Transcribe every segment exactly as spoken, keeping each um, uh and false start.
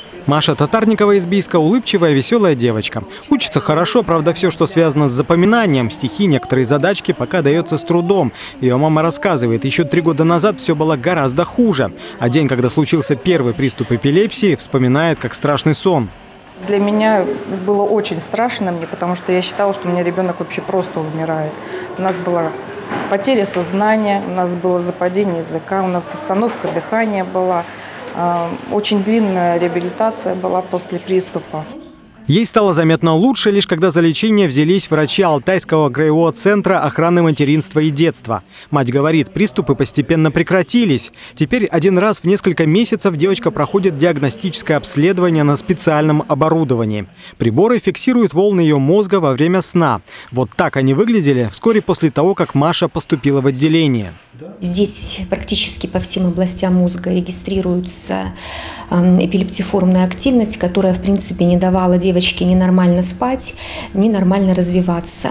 Маша Татарникова из Бийска – улыбчивая, веселая девочка. Учится хорошо, правда, все, что связано с запоминанием, стихи, некоторые задачки, пока дается с трудом. Ее мама рассказывает, еще три года назад все было гораздо хуже. А день, когда случился первый приступ эпилепсии, вспоминает как страшный сон. Для меня было очень страшно, мне, потому что я считала, что у меня ребенок вообще просто умирает. У нас была потеря сознания, у нас было западение языка, у нас остановка дыхания была. Очень длинная реабилитация была после приступа. Ей стало заметно лучше, лишь когда за лечение взялись врачи Алтайского краевого центра охраны материнства и детства. Мать говорит, приступы постепенно прекратились. Теперь один раз в несколько месяцев девочка проходит диагностическое обследование на специальном оборудовании. Приборы фиксируют волны ее мозга во время сна. Вот так они выглядели вскоре после того, как Маша поступила в отделение. Здесь практически по всем областям мозга регистрируется эпилептиформная активность, которая, в принципе, не давала девочке ни нормально спать, ни нормально развиваться.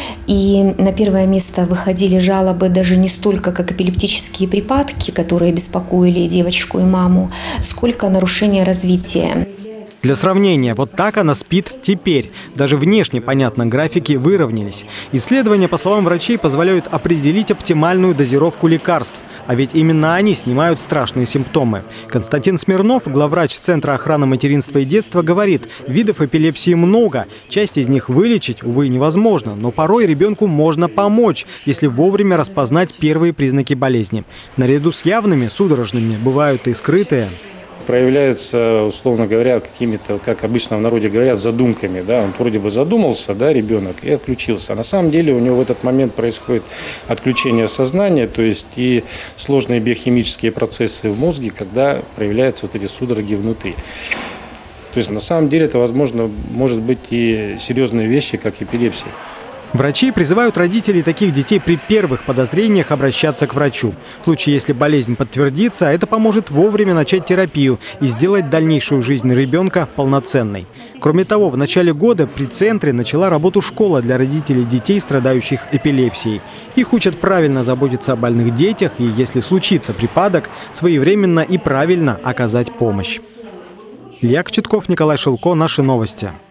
И на первое место выходили жалобы даже не столько как эпилептические припадки, которые беспокоили девочку и маму, сколько нарушение развития. Для сравнения, вот так она спит теперь. Даже внешне, понятно, графики выровнялись. Исследования, по словам врачей, позволяют определить оптимальную дозировку лекарств. А ведь именно они снимают страшные симптомы. Константин Смирнов, главврач Центра охраны материнства и детства, говорит, видов эпилепсии много. Часть из них вылечить, увы, невозможно. Но порой ребенку можно помочь, если вовремя распознать первые признаки болезни. Наряду с явными, судорожными, бывают и скрытые. Проявляются, условно говоря, какими-то, как обычно в народе говорят, задумками. Да? Он вроде бы задумался, да, ребенок, и отключился. А на самом деле у него в этот момент происходит отключение сознания, то есть и сложные биохимические процессы в мозге, когда проявляются вот эти судороги внутри. То есть на самом деле это, возможно, может быть и серьезные вещи, как эпилепсия. Врачи призывают родителей таких детей при первых подозрениях обращаться к врачу. В случае, если болезнь подтвердится, это поможет вовремя начать терапию и сделать дальнейшую жизнь ребенка полноценной. Кроме того, в начале года при центре начала работу школа для родителей детей, страдающих эпилепсией. Их учат правильно заботиться о больных детях и, если случится припадок, своевременно и правильно оказать помощь. Илья Кочетков, Николай Шилко. Наши новости.